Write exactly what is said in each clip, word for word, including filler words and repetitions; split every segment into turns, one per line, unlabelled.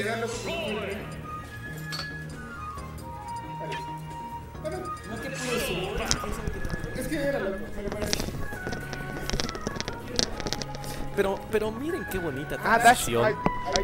era loco que no fue. Bueno,
No que pudo subir.
es que era loco, me lo parece.
Pero, pero miren qué bonita
Ah, Dash.
transición.
Ay, ay,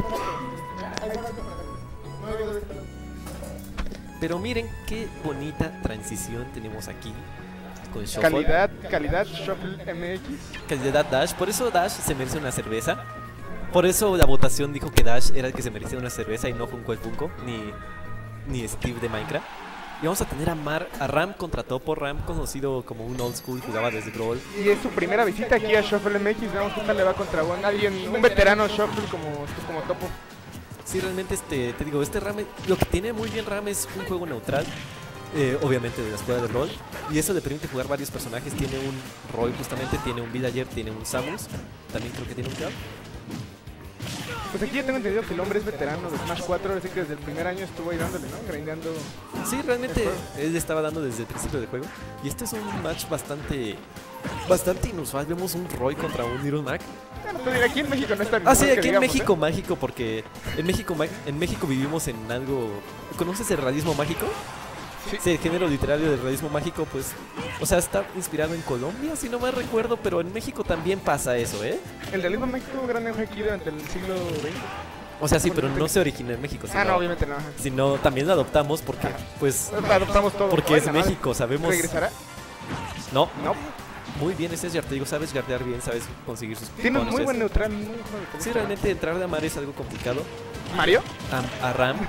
Pero miren qué bonita transición tenemos aquí con Shuffle.
calidad, calidad, Shuffle M X.
Calidad Dash. Por eso Dash se merece una cerveza. Por eso la votación dijo que Dash era el que se merecía una cerveza y no Junko el Funko, ni, ni Steve de Minecraft. Y vamos a tener a Mar, a Ram contra Topo. Ram, conocido como un old school, jugaba desde Brawl.
Y es su primera visita aquí a Shuffle M X. Veamos qué tal le va contra un, alguien, un veterano Shuffle como, como Topo.
Sí, realmente, este, te digo, este Ram, lo que tiene muy bien Ram es un juego neutral. Eh, obviamente de la escuela de rol. Y eso le permite jugar varios personajes. Tiene un Roy justamente, tiene un Villager, tiene un Samus. También creo que tiene un Cloud.
Pues aquí ya tengo entendido que el hombre es veterano de Smash cuatro, así que desde el primer año estuvo ahí dándole, ¿no? Grindeando.
Sí, realmente él estaba dando desde el principio del juego. Y este es un match bastante bastante inusual. Vemos un Roy contra un Little Mac.
Bueno, te diré, aquí en México no está
Ah, sí,
que
aquí en
digamos,
México
¿eh?
mágico, porque en México, ma- en México vivimos en algo... ¿Conoces el realismo mágico?
Sí.
Sí, el género literario del realismo mágico, pues... O sea, está inspirado en Colombia, si no me recuerdo, pero en México también pasa eso, ¿eh?
El realismo mágico tuvo gran auge aquí durante el siglo veinte.
O sea, sí, pero no se originó en México, sino,
Ah, no, obviamente no. ajá.
sino también lo adoptamos porque, pues...
Adoptamos todo.
Porque
Ay,
es
la madre.
México, sabemos...
¿Regresará?
No,
No.
muy bien, ese es ya te digo, sabes guardear bien, sabes conseguir sus
Tiene un muy
bonuses.
buen neutral. Muy buen juego.
Sí, realmente entrar de Amar es algo complicado.
¿Mario?
A, a Ram.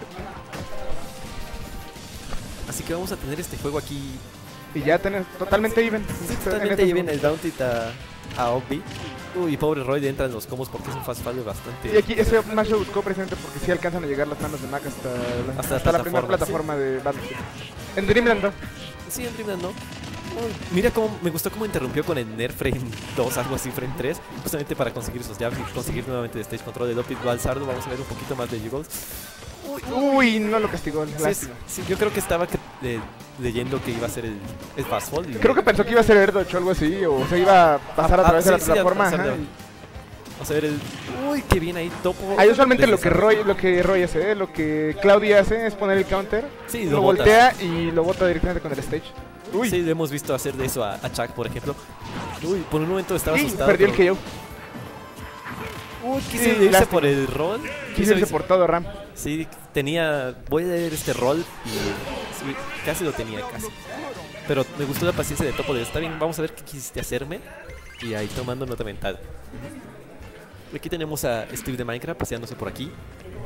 Así que vamos a tener este juego aquí.
Y ya tenés totalmente even.
Sí, totalmente lleven el down tilt a, a Obby. Uy, pobre Roy le entran los combos porque es un fast fall bastante.
Y aquí ese más lo buscó presente porque sí alcanzan a llegar las manos de Mac hasta la,
Hasta
hasta
la
la primera
plataforma,
plataforma de Battlefield. En Dreamland no.
Sí, en Dreamland no. Uy, mira cómo me gustó cómo interrumpió con el Nerf Frame dos, algo así, Frame tres, justamente para conseguir esos jabs y conseguir nuevamente el stage control de Lopit Balsardo. Vamos a ver un poquito más de Juggles.
Uy, no lo castigó.
Sí,
Lástima.
sí, yo creo que estaba que, eh, leyendo que iba a ser el, el fast fall. Y
Creo que pensó que iba a ser Erdoch o algo así, o se iba a pasar a
Ah,
través
sí,
de la
sí, a
plataforma.
pasar de-
ajá, y-
Vamos a ver el... Uy, qué bien ahí, Topo.
Ahí usualmente lo que
desde-
Roy, lo que Roy hace, ¿eh? Lo que Claudia hace es poner el counter,
Sí,
lo,
lo botas.
voltea y lo bota directamente con el stage. Uy,
Sí, lo hemos visto hacer de eso a, a Chuck, por ejemplo. Uy, por un momento estaba
y
asustado.
perdió el
pero-
K O.
Uy, quise
Sí,
irse
lástima.
por el rol.
Quiso irse por todo Ram.
Sí, tenía... Voy a leer este rol y... Sí, casi lo tenía, casi. Pero me gustó la paciencia de Topo de... Está bien, vamos a ver qué quisiste hacerme. Y ahí tomando nota mental. Aquí tenemos a Steve de Minecraft paseándose por aquí.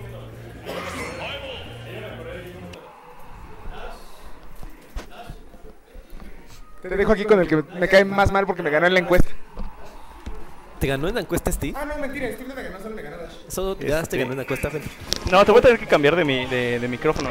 Te dejo aquí con el que me cae más mal porque me ganó en la encuesta.
¿Te ganó en la encuesta, Steve?
Ah, no, mentira, Steve no me ganó, solo me ganó Dash.
Solo te ganaste,
Este-
ganó en la encuesta. Ven.
No, te voy a tener que cambiar de, mi, de, de micrófono.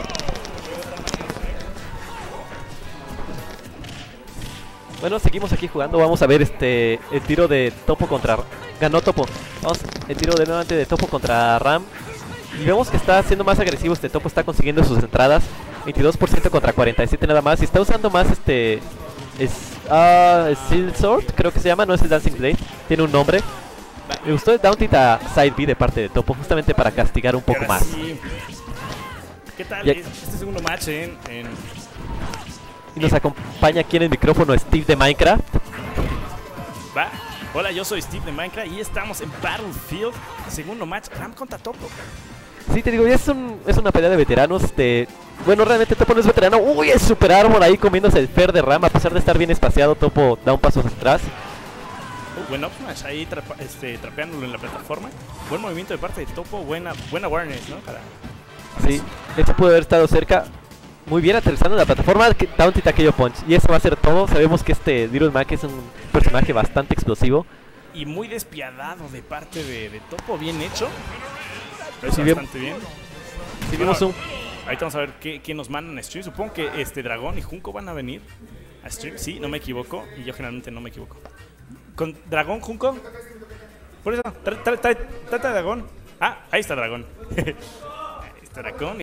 Bueno, seguimos aquí jugando. Vamos a ver este el tiro de Topo contra... Ganó Topo. Vamos, el tiro de nuevamente de Topo contra Ram. Y vemos que está siendo más agresivo. Este Topo está consiguiendo sus entradas. veintidós por ciento contra cuarenta y siete nada más. Y está usando más este... Es, ah, Steel Sword, creo que se llama. No es el Dancing Blade. Tiene un nombre. Me gustó el down tilt a Side B de parte de Topo. Justamente para castigar un poco
Ahora
más.
sí. ¿Qué tal?
Ya-
Este segundo match en, en
Y nos acompaña aquí en el micrófono Steve de Minecraft.
Va. Hola, yo soy Steve de Minecraft y estamos en Battlefield. Segundo match, Ram contra Topo.
Sí, te digo, ya es, un, es una pelea de veteranos. Este, bueno, realmente Topo no es veterano. Uy, el Super Armor ahí comiéndose el Fer de Ram. A pesar de estar bien espaciado, Topo da un paso hacia atrás.
Uh, buen up smash ahí trapa- este, trapeándolo en la plataforma. Buen movimiento de parte de Topo. Buena, buena awareness, ¿no? Para...
Sí, este puede haber estado cerca. Muy bien aterrizando en la plataforma. que- Down tilt a K O Punch. Y eso va a ser todo. Sabemos que este Little Mac es un personaje bastante explosivo.
Y muy despiadado de parte de, de Topo. Bien hecho. Lo hizo
Sí, bien.
bastante bien.
Si
Bueno,
vimos un...
ahorita vamos a ver qué, qué nos mandan a stream. Supongo que este Dragón y Junko van a venir a stream. Sí, no me equivoco. Y yo generalmente no me equivoco. ¿Con Dragón, Junko? Por eso, tra- tra- tra- trata de Dragón. Ah, ahí está Dragón. Ahí está Dragón.